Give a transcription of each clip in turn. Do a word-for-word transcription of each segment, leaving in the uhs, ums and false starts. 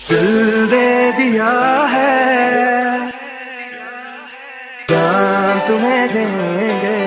दिल दे दिया है, जान तुम्हें देंगे।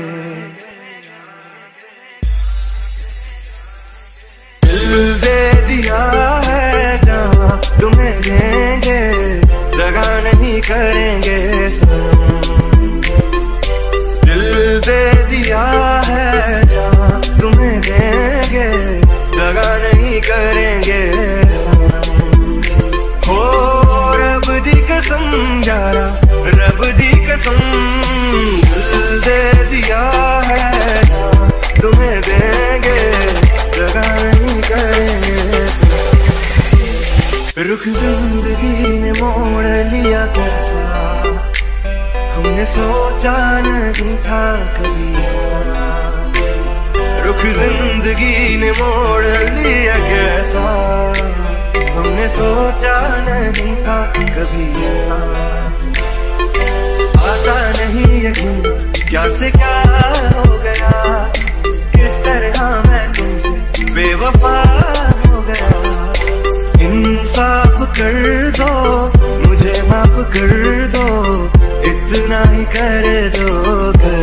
दिल दे दिया है, जान तुम्हें देंगे, दगा नहीं करेंगे सनम। दिल दे दिया है, जान तुम्हें देंगे, दगा नहीं करेंगे सनम। हो रब दी कसम यारा, रब दी कसम। दिल दे दिया है, जान तुम्हें देंगे, दगा नहीं करेंगे सनम। रुख जिंदगी ने मोड़ लिया कैसा, हमने सोचा नहीं था कभी ऐसा। रुख जिंदगी ने मोड़ लिया कैसा, हमने सोचा नहीं था कभी ऐसा। आता नहीं यकीन क्या से क्या हो गया, किस तरह मैं तुमसे बेवफा हो गया। इंसाफ कर दो, मुझे माफ कर दो, इतना ही कर दो कर